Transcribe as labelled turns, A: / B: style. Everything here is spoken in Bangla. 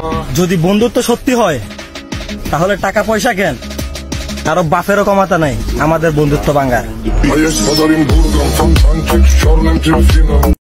A: যদি বন্ধুত্ব সত্যি হয় তাহলে টাকা পয়সা কেন, কারো বাপেরও কমাতা নাই আমাদের বন্ধুত্ব ভাঙার।
B: A jest pod Olimburgą, fontanczyk z czarnym delfinem.